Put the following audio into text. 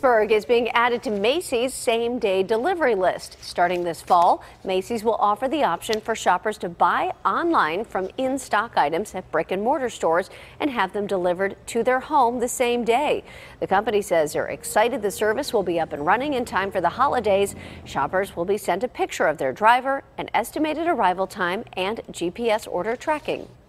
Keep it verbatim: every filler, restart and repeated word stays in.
Pittsburgh is being added to Macy's same-day delivery list. Starting this fall, Macy's will offer the option for shoppers to buy online from in-stock items at brick-and-mortar stores and have them delivered to their home the same day. The company says they're excited the service will be up and running in time for the holidays. Shoppers will be sent a picture of their driver, an estimated arrival time, and G P S order tracking.